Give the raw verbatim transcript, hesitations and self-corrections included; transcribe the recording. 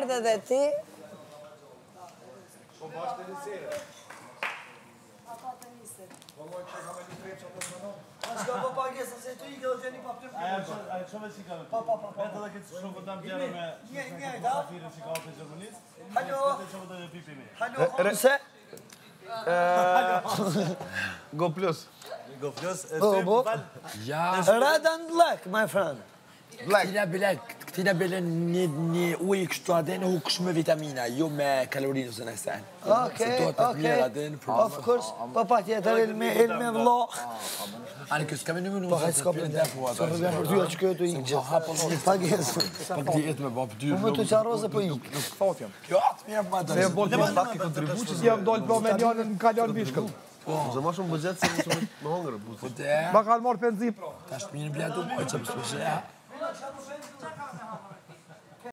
japin edhe ti. Po bashkë të nisere. Ashka po pagesa se tu i ke dhe gjeni pa pëtëm Aja qove që ka me Pa, pa, pa, pa. Vetë edhe këtë shumë vëndam gjero me Safirin që ka ote Gjermanisë. Halo. Vetë që vëndam e pipimi. Halo. Se? Go plus. Go plus. Po, po. Ja. Red and black, my friend. Këtina bile, këtina bile një ujë kështu adin, hu kështu me vitamina, jo me kalorinë ose në sen. Okej, okej. Of course, po pa tjetër ilmi, ilmi vlo. Ani kësë kame një minu Po hajtë s'ka për ndër. S'ka për ndër për ty që këtu i gjithë. Një pagesë. Pak djetë me bapë dy. Po më të qarose po i. Jo, atë mirë ma të. Se bo të pak i kontribuqës, jam dollë pro me njënën në kalon bishkëll. Zë ma shumë bëgjetë se më hongërë. Po te, Ma kanë marrë penzim. ta është mirë blatu, po që më s'pëshe.